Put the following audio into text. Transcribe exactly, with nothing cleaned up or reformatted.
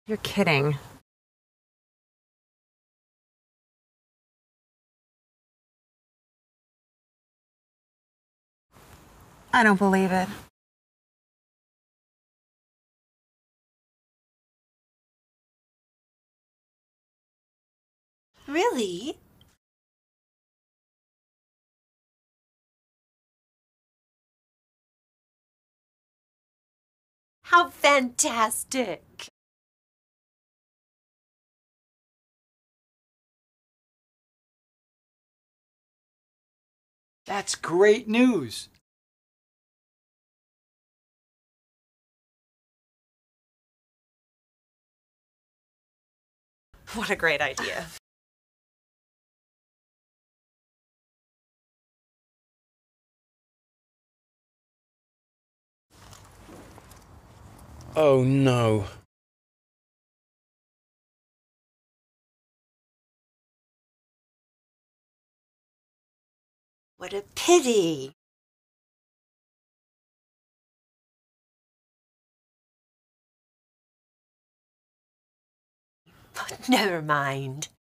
You're kidding. I don't believe it. Really? How fantastic! That's great news. What a great idea. Oh no. What a pity. Never mind.